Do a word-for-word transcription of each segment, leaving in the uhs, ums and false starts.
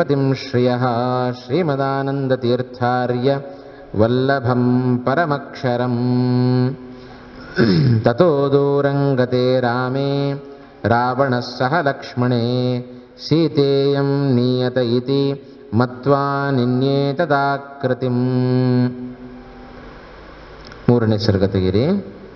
ಶ್ರೀಪತಿಂ ಶ್ರಿಯಃ ಶ್ರೀಮದಾನಂದತೀರ್ಥಾರ್ಯ ವಲ್ಲಭಂ ಪರಮಕ್ಷರಂ ತತೋ ದೂರಂಗತೆ ರಾಮೇ ರಾವಣಃ ಸಹ ಲಕ್ಷ್ಮಣೇ ಸೀತೆಯಂ ನೀಯತ ಇತಿ ಮತ್ವಾ ನಿನ್ಯೇತದಾಕೃತಿಂ. ಮೂರನೇ ಸರ್ಗ ತೆಗಿರಿ.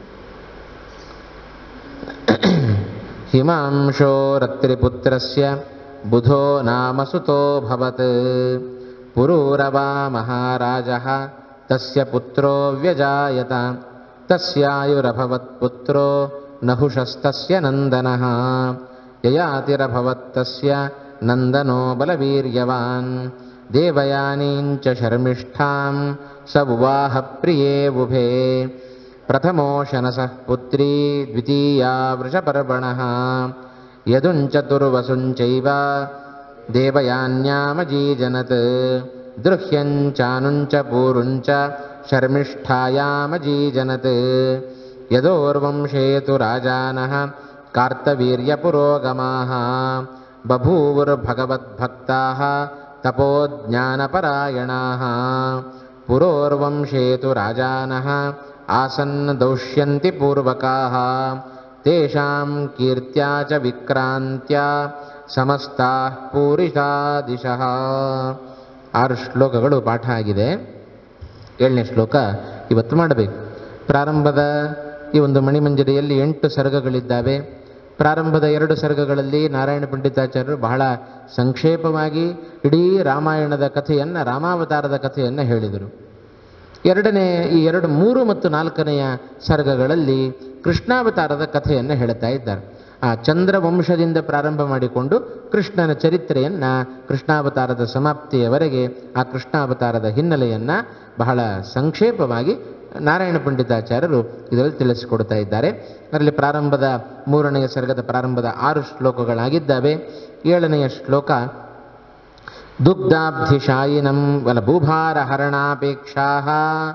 ಹಿಮಾಂಶೋ ರತ್ರಿಪುತ್ರಸ್ಯ ಬುಧೋ ನಾಮ ಸುತೋಭವತ್ ಪುರೂರವಾ ಮಹಾರಾಜಃ ತಸ್ಯ ಪುತ್ರೋ ವ್ಯಜಾಯತ ತಸ್ಯಾಯುರಭವತ್ ಪುತ್ರೋ ನಹುಷಸ್ತಸ್ಯ ನಂದನಃ ಯಯಾತಿರಭವತ್ ತಸ್ಯ ನಂದನೋ ಬಲವೀರ್ಯವಾನ್ ದೇವಯಾನೀಂಚ ಶರ್ಮಿಷ್ಠಾಂ ಸ ಉವಾಹ ಪ್ರಿಯೇ ಉಭೇ ಪ್ರಥಮೋ ಶನಸಃ ಪುತ್ರೀ ದ್ವಿತೀಯಾ ವೃಷಪರ್ವಣಃ ಯದುಂಚತುರ್ವಸುಂಚೈವ ದೇವಯಾನ್ಯಾಮಜೀಜನತ್ ದೃಹ್ಯಂಚಾನುಂಚ ಪೂರುಂಚ ಶರ್ಮಿಷ್ಠಾಯಾಮಜೀಜನತ್ ಯದೋರ್ವಂಶೇ ತು ರಾಜಾನಃ ಕಾರ್ತವೀರ್ಯಪುರೋಗಮಾಃ ಬಭೂವುರ್ಭಗವದ್ಭಕ್ತಾಃ ತಪೋಜ್ಞಾನಪರಾಯಣಾಃ ಪುರೋರ್ವಂಶೇ ತು ರಾಜಾನಃ ಆಸನ್ ದೌಷ್ಯಂತಿ ಪೂರ್ವಕಾಃ ತೇಷಾಂ ಕೀರ್ತ್ಯಾ ಚ ವಿಕ್ರಾಂತ್ಯಾ ಸಮಸ್ತಾಃ ಪೂರಿಷಾ ದಿಶಃ. ಆರು ಶ್ಲೋಕಗಳು ಪಾಠ ಆಗಿದೆ. ಏಳನೇ ಶ್ಲೋಕ ಇವತ್ತು ಮಾಡಬೇಕು. ಪ್ರಾರಂಭದ ಈ ಒಂದು ಮಣಿಮಂಜರಿಯಲ್ಲಿ ಎಂಟು ಸರ್ಗಗಳಿದ್ದಾವೆ. ಪ್ರಾರಂಭದ ಎರಡು ಸರ್ಗಗಳಲ್ಲಿ ನಾರಾಯಣ ಪಂಡಿತಾಚಾರ್ಯರು ಬಹಳ ಸಂಕ್ಷೇಪವಾಗಿ ಇಡೀ ರಾಮಾಯಣದ ಕಥೆಯನ್ನು, ರಾಮಾವತಾರದ ಕಥೆಯನ್ನು ಹೇಳಿದರು. ಎರಡನೇ ಈ ಎರಡು ಮೂರು ಮತ್ತು ನಾಲ್ಕನೆಯ ಸರ್ಗಗಳಲ್ಲಿ ಕೃಷ್ಣಾವತಾರದ ಕಥೆಯನ್ನು ಹೇಳ್ತಾ ಇದ್ದಾರೆ. ಆ ಚಂದ್ರವಂಶದಿಂದ ಪ್ರಾರಂಭ ಮಾಡಿಕೊಂಡು ಕೃಷ್ಣನ ಚರಿತ್ರೆಯನ್ನು, ಕೃಷ್ಣಾವತಾರದ ಸಮಾಪ್ತಿಯವರೆಗೆ ಆ ಕೃಷ್ಣಾವತಾರದ ಹಿನ್ನೆಲೆಯನ್ನು ಬಹಳ ಸಂಕ್ಷೇಪವಾಗಿ ನಾರಾಯಣ ಪಂಡಿತಾಚಾರ್ಯರು ಇದರಲ್ಲಿ ತಿಳಿಸಿಕೊಡ್ತಾ ಇದ್ದಾರೆ. ಅದರಲ್ಲಿ ಪ್ರಾರಂಭದ ಮೂರನೆಯ ಸರ್ಗದ ಪ್ರಾರಂಭದ ಆರು ಶ್ಲೋಕಗಳಾಗಿದ್ದಾವೆ. ಏಳನೆಯ ಶ್ಲೋಕ ದುಗ್ಧಾಬ್ಧಿಶಾಯಿನಂ ವಲ ಭೂಭಾರ ಹರಣಾಪೇಕ್ಷಾಃ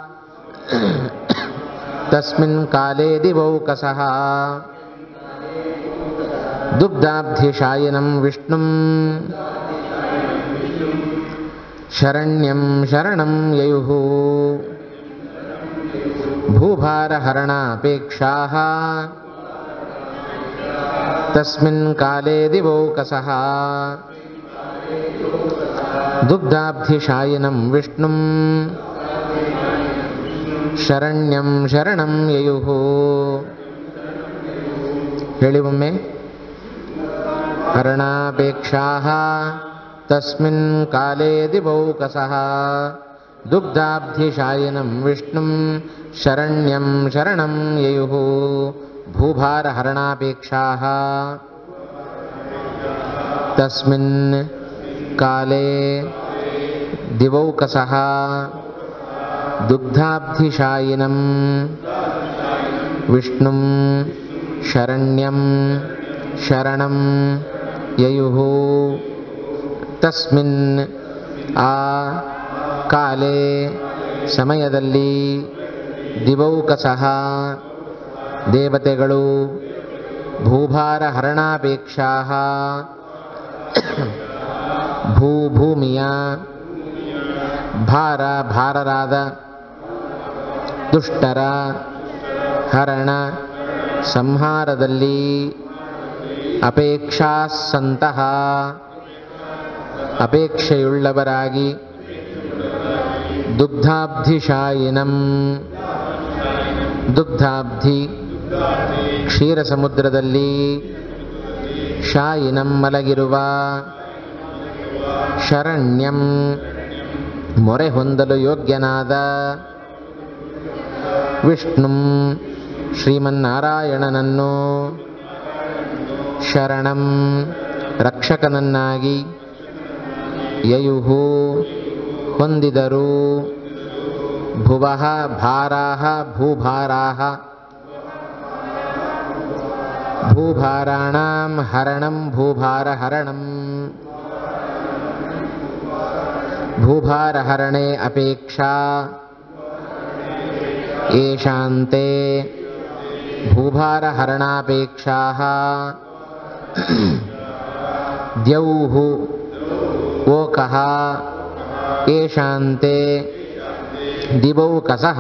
ತಸ್ಮಿನ್ ಕಾಲೇ ದಿವೌಕಸಃ ದುಗ್ಧಾಬ್ಧಿಶಾಯಿನಂ ವಿಷ್ಣುಂ ಶರಣ್ಯಂ ಶರಣಂ ಯಯುಃ ಭೂಭಾರ ಹರಣಾಪೇಕ್ಷಾಃ ತಸ್ಮಿನ್ ಕಾಲೇ ದಿವೌಕಸಃ ದುಗ್ಧಾಬ್ಧಿಶಾಯಿನಂ ವಿಷ್ಣುಂ ಶರಣ್ಯಂ ಶರಣಂ ಯಯುಃ. ಹೇಳಿ ಒಮ್ಮೆ. ಹರಣಾಪೇಕ್ಷಾಃ ತಸ್ಮಿನ್ ಕಾಲೇ ದಿವೌಕಸಃ ದುಗ್ಧಾಬ್ಧಿಶಾಯಿನಂ ವಿಷ್ಣುಂ ಶರಣ್ಯಂ ಶರಣಂ ಯಯುಃ ಭೂಭಾರ ಹರಣಾಪೇಕ್ಷಾಃ ತಸ್ಮಿನ್ ಕಾಲೇ ದಿವೌಕಸಃ ದುಗ್ಧಾಬ್ಧಿಶಾಯಿನಂ ವಿಷ್ಣುಂ ಶರಣ್ಯಂ ಶರಣಂ ಯಯುಃ ತಸ್ಮಿನ್ ಆ ಕಾಲೇ ಸಮಯದಲ್ಲಿ ದಿವೌಕಸಃ ದೇವತೆಗಳು ಭೂಭಾರ ಹರಣಾಪೇಕ್ಷಾಃ ಭೂ ಭೂಮಿಯ ಭಾರ ಭಾರರಾದ ದುಷ್ಟರ ಹರಣ ಸಂಹಾರದಲ್ಲಿ ಅಪೇಕ್ಷಾಸಂತಹ ಅಪೇಕ್ಷೆಯುಳ್ಳವರಾಗಿ ದುಗ್ಧಾಬ್ಧಿಶಾಯಿನಂ ದುಗ್ಧಾಬ್ಧಿ ಕ್ಷೀರ ಸಮುದ್ರದಲ್ಲಿ ಶಾಯಿನಂ ಮಲಗಿರುವ ಶರಣ್ಯಂ ಮೊರೆ ಹೊಂದಲು ಯೋಗ್ಯನಾದ ವಿಷ್ಣುಂ ಶ್ರೀಮನ್ನಾರಾಯಣನನ್ನು ಶರಣಂ ರಕ್ಷಕನನ್ನಾಗಿ ಯಯುಃ ಹೊಂದಿದರು ಭುವಃ ಭಾರಾಃ ಭೂಭಾರಾಃ ಭೂಭಾರಾಣಾಂ ಹರಣಂ ಭೂಭಾರ ಹರಣಂ ಭೂಭಾರ ಹರಣೆ ಅಪೇಕ್ಷಾ ಏಷಾಂತೆ ಭೂಭಾರ ಹರಣಾಪೇಕ್ಷಾಃ ದ್ಯೌಃ ಓಕಃ ಏಷಾಂತೆ ದಿವೌಕಸಃ.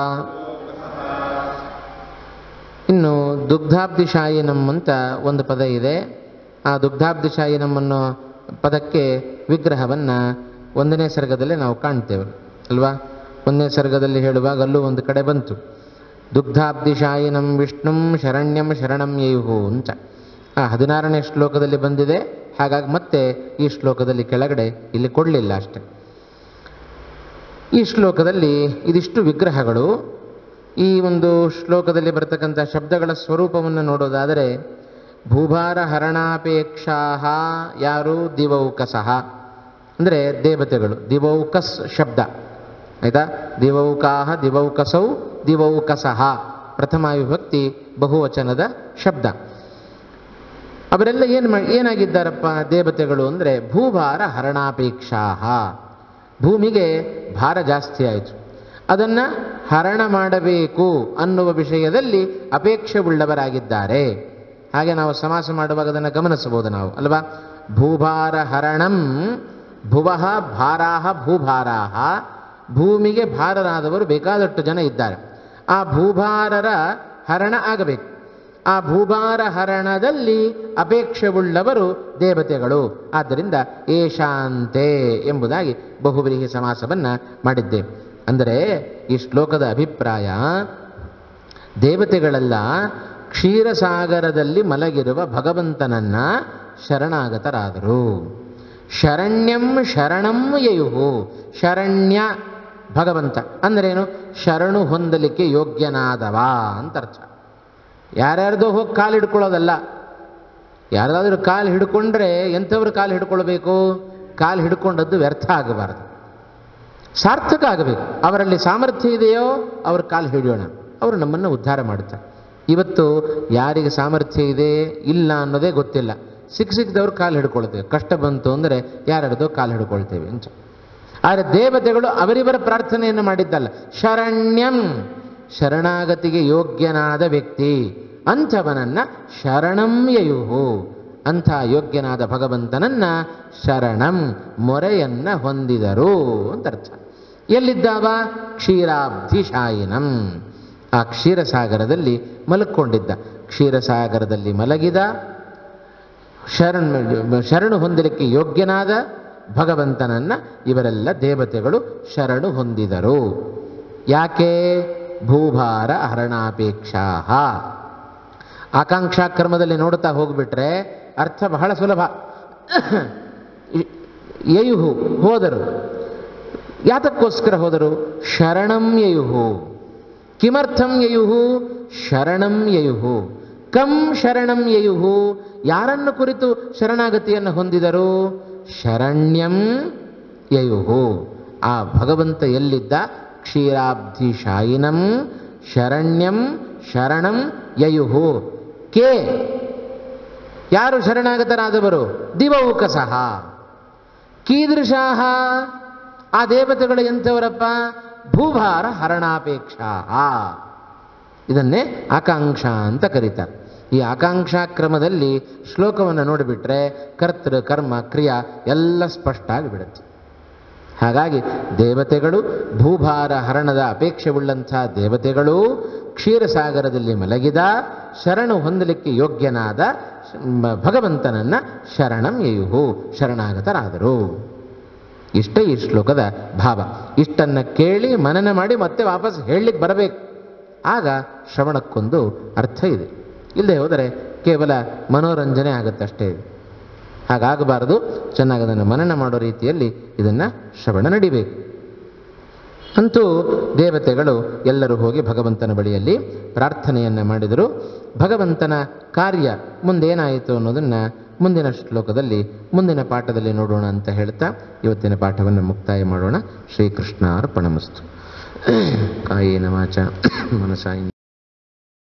ಇನ್ನು ದುಗ್ಧಾಬ್ಧಿಶಾಯಿನಂ ಅಂತ ಒಂದು ಪದ ಇದೆ. ಆ ದುಗ್ಧಾಬ್ಧಿಶಾಯಿನಂ ಅನ್ನೋ ಪದಕ್ಕೆ ವಿಗ್ರಹವನ್ನು ಒಂದನೇ ಸರ್ಗದಲ್ಲಿ ನಾವು ಕಾಣ್ತೇವೆ ಅಲ್ವಾ. ಒಂದನೇ ಸರ್ಗದಲ್ಲಿ ಹೇಳುವಾಗ ಅಲ್ಲೂ ಒಂದು ಕಡೆ ಬಂತು, ದುಗ್ಧಾಬ್ಧಿಶಾಯಿನಂ ವಿಷ್ಣುಂ ಶರಣ್ಯಂ ಶರಣಂ ಯಯುಹು ಅಂತ. ಆ ಹದಿನಾರನೇ ಶ್ಲೋಕದಲ್ಲಿ ಬಂದಿದೆ. ಹಾಗಾಗಿ ಮತ್ತೆ ಈ ಶ್ಲೋಕದಲ್ಲಿ ಕೆಳಗಡೆ ಇಲ್ಲಿ ಕೊಡಲಿಲ್ಲ ಅಷ್ಟೆ. ಈ ಶ್ಲೋಕದಲ್ಲಿ ಇದಿಷ್ಟು ವಿಗ್ರಹಗಳು. ಈ ಒಂದು ಶ್ಲೋಕದಲ್ಲಿ ಬರ್ತಕ್ಕಂಥ ಶಬ್ದಗಳ ಸ್ವರೂಪವನ್ನು ನೋಡೋದಾದರೆ, ಭೂಭಾರ ಹರಣಾಪೇಕ್ಷಾ ಯಾರು ದಿವೌಕಸಃ ಅಂದರೆ ದೇವತೆಗಳು. ದಿವೌಕಸ್ ಶಬ್ದ ಆಯಿತಾ. ದಿವೌಕಾಹ ದಿವೌಕಸೌ ದಿವೌಕಸಃ ಪ್ರಥಮ ವಿಭಕ್ತಿ ಬಹುವಚನದ ಶಬ್ದ. ಅವರೆಲ್ಲ ಏನು ಮಾ ಏನಾಗಿದ್ದಾರಪ್ಪ ದೇವತೆಗಳು ಅಂದರೆ, ಭೂಭಾರ ಹರಣಾಪೇಕ್ಷಾ, ಭೂಮಿಗೆ ಭಾರ ಜಾಸ್ತಿ ಆಯಿತು, ಅದನ್ನು ಹರಣ ಮಾಡಬೇಕು ಅನ್ನುವ ವಿಷಯದಲ್ಲಿ ಅಪೇಕ್ಷೆ ಉಳ್ಳವರಾಗಿದ್ದಾರೆ. ಹಾಗೆ ನಾವು ಸಮಾಸ ಮಾಡುವಾಗ ಅದನ್ನು ಗಮನಿಸಬಹುದು ನಾವು ಅಲ್ವಾ. ಭೂಭಾರ ಹರಣಂ, ಭುವಃ ಭಾರಾಹ ಭೂಭಾರಾಹ, ಭೂಮಿಗೆ ಭಾರರಾದವರು ಬೇಕಾದಷ್ಟು ಜನ ಇದ್ದಾರೆ. ಆ ಭೂಭಾರರ ಹರಣ ಆಗಬೇಕು. ಆ ಭೂಭಾರ ಹರಣದಲ್ಲಿ ಅಪೇಕ್ಷೆ ಉಳ್ಳವರು ದೇವತೆಗಳು. ಆದ್ದರಿಂದ ಏಷಾಂತೆ ಎಂಬುದಾಗಿ ಬಹುವ್ರೀಹಿ ಸಮಾಸವನ್ನು ಮಾಡಿದ್ದೇವೆ. ಅಂದರೆ ಈ ಶ್ಲೋಕದ ಅಭಿಪ್ರಾಯ, ದೇವತೆಗಳೆಲ್ಲ ಕ್ಷೀರಸಾಗರದಲ್ಲಿ ಮಲಗಿರುವ ಭಗವಂತನನ್ನ ಶರಣಾಗತರಾದರು. ಶರಣ್ಯಂ ಶರಣಂ ಯಯುಹು, ಶರಣ್ಯ ಭಗವಂತ ಅಂದ್ರೇನು? ಶರಣು ಹೊಂದಲಿಕ್ಕೆ ಯೋಗ್ಯನಾದವ ಅಂತ ಅರ್ಥ. ಯಾರ್ಯಾರ್ದೋ ಹೋಗಿ ಕಾಲು ಹಿಡ್ಕೊಳ್ಳೋದಲ್ಲ. ಯಾರಾದರೂ ಕಾಲು ಹಿಡ್ಕೊಂಡ್ರೆ ಎಂಥವ್ರು ಕಾಲು ಹಿಡ್ಕೊಳ್ಬೇಕು? ಕಾಲು ಹಿಡ್ಕೊಂಡದ್ದು ವ್ಯರ್ಥ ಆಗಬಾರ್ದು, ಸಾರ್ಥಕ ಆಗಬೇಕು. ಅವರಲ್ಲಿ ಸಾಮರ್ಥ್ಯ ಇದೆಯೋ ಅವ್ರ ಕಾಲು ಹಿಡಿಯೋಣ, ಅವರು ನಮ್ಮನ್ನು ಉದ್ಧಾರ ಮಾಡ್ತಾರೆ. ಇವತ್ತು ಯಾರಿಗೆ ಸಾಮರ್ಥ್ಯ ಇದೆ ಇಲ್ಲ ಅನ್ನೋದೇ ಗೊತ್ತಿಲ್ಲ. ಸಿಕ್ಕ ಸಿಕ್ಕದವ್ರು ಕಾಲು ಹಿಡ್ಕೊಳ್ತೇವೆ, ಕಷ್ಟ ಬಂತು ಅಂದರೆ ಯಾರ್ಯಾರ್ದೋ ಕಾಲು ಹಿಡ್ಕೊಳ್ತೇವೆ ಅಂತ. ಆದರೆ ದೇವತೆಗಳು ಅವರಿವರ ಪ್ರಾರ್ಥನೆಯನ್ನು ಮಾಡಿದ್ದಲ್ಲ. ಶರಣ್ಯಂ, ಶರಣಾಗತಿಗೆ ಯೋಗ್ಯನಾದ ವ್ಯಕ್ತಿ, ಅಂಥವನನ್ನ ಶರಣಂ ಯಯುಹು, ಅಂಥ ಯೋಗ್ಯನಾದ ಭಗವಂತನನ್ನ ಶರಣಂ ಮೊರೆಯನ್ನ ಹೊಂದಿದರು ಅಂತ ಅರ್ಥ. ಎಲ್ಲಿದ್ದಾವ? ಕ್ಷೀರಾಬ್ಧಿಶಾಯಿನಂ, ಆ ಕ್ಷೀರಸಾಗರದಲ್ಲಿ ಮಲಕ್ಕೊಂಡಿದ್ದ. ಕ್ಷೀರಸಾಗರದಲ್ಲಿ ಮಲಗಿದ ಶರಣ ಶರಣು ಹೊಂದಲಿಕ್ಕೆ ಯೋಗ್ಯನಾದ ಭಗವಂತನನ್ನ ಇವರೆಲ್ಲ ದೇವತೆಗಳು ಶರಣು ಹೊಂದಿದರು. ಯಾಕೆ? ಭೂಭಾರ ಹರಣಾಪೇಕ್ಷಾ. ಆಕಾಂಕ್ಷಾ ಕ್ರಮದಲ್ಲಿ ನೋಡ್ತಾ ಹೋಗ್ಬಿಟ್ರೆ ಅರ್ಥ ಬಹಳ ಸುಲಭ. ಯಯುಹು ಹೋದರು. ಯಾತಕ್ಕೋಸ್ಕರ ಹೋದರು? ಶರಣಂ ಯಯುಹು. ಕಿಮರ್ಥಂ ಯಯುಹು? ಶರಣಂ ಯಯುಹು. ಕಂ ಶರಣಂ ಯಯುಹು, ಯಾರನ್ನು ಕುರಿತು ಶರಣಾಗತಿಯನ್ನು ಹೊಂದಿದರು? ಶರಣ್ಯಂ ಯಯುಹು, ಆ ಭಗವಂತ ಎಲ್ಲಿದ್ದ? ಕ್ಷೀರಾಬ್ಧಿಶಾಯಿನಂ ಶರಣ್ಯಂ ಶರಣಂ ಯಯುಹು. ಕೆ ಯಾರು ಶರಣಾಗತರಾದವರು? ದಿವೌಕಸಃ. ಕೀದೃಶಾಹ, ಆ ದೇವತೆಗಳು ಎಂಥವರಪ್ಪ? ಭೂಭಾರ ಹರಣಾಪೇಕ್ಷಾ. ಇದನ್ನೇ ಆಕಾಂಕ್ಷಾ ಅಂತ ಕರೀತಾರೆ. ಈ ಆಕಾಂಕ್ಷಾ ಕ್ರಮದಲ್ಲಿ ಶ್ಲೋಕವನ್ನು ನೋಡಿಬಿಟ್ರೆ ಕರ್ತೃ ಕರ್ಮ ಕ್ರಿಯಾ ಎಲ್ಲ ಸ್ಪಷ್ಟ ಆಗಿಬಿಡುತ್ತೆ. ಹಾಗಾಗಿ ದೇವತೆಗಳು, ಭೂಭಾರ ಹರಣದ ಅಪೇಕ್ಷೆ ಉಳ್ಳಂಥ ದೇವತೆಗಳು ಕ್ಷೀರಸಾಗರದಲ್ಲಿ ಮಲಗಿದ ಶರಣು ಹೊಂದಲಿಕ್ಕೆ ಯೋಗ್ಯನಾದ ಭಗವಂತನನ್ನ ಶರಣಂ ಯಯುಹು, ಶರಣಾಗತರಾದರು. ಇಷ್ಟೇ ಈ ಶ್ಲೋಕದ ಭಾವ. ಇಷ್ಟನ್ನು ಕೇಳಿ ಮನನ ಮಾಡಿ ಮತ್ತೆ ವಾಪಸ್ ಹೇಳಲಿಕ್ಕೆ ಬರಬೇಕು. ಆಗ ಶ್ರವಣಕ್ಕೊಂದು ಅರ್ಥ ಇದೆ. ಇಲ್ಲದೆ ಹೋದರೆ ಕೇವಲ ಮನೋರಂಜನೆ ಆಗುತ್ತಷ್ಟೇ. ಹಾಗಾಗಬಾರದು. ಚೆನ್ನಾಗಿ ಅದನ್ನು ಮನನ ಮಾಡೋ ರೀತಿಯಲ್ಲಿ ಇದನ್ನು ಶ್ರವಣ ನಡಿಬೇಕು. ಅಂತೂ ದೇವತೆಗಳು ಎಲ್ಲರೂ ಹೋಗಿ ಭಗವಂತನ ಬಳಿಯಲ್ಲಿ ಪ್ರಾರ್ಥನೆಯನ್ನು ಮಾಡಿದರು. ಭಗವಂತನ ಕಾರ್ಯ ಮುಂದೇನಾಯಿತು ಅನ್ನೋದನ್ನು ಮುಂದಿನ ಶ್ಲೋಕದಲ್ಲಿ ಮುಂದಿನ ಪಾಠದಲ್ಲಿ ನೋಡೋಣ ಅಂತ ಹೇಳ್ತಾ ಇವತ್ತಿನ ಪಾಠವನ್ನು ಮುಕ್ತಾಯ ಮಾಡೋಣ. ಶ್ರೀಕೃಷ್ಣಾರ್ಪಣಮಸ್ತು. ಕಾಯೇನ ವಾಚಾ ಮನಸಾ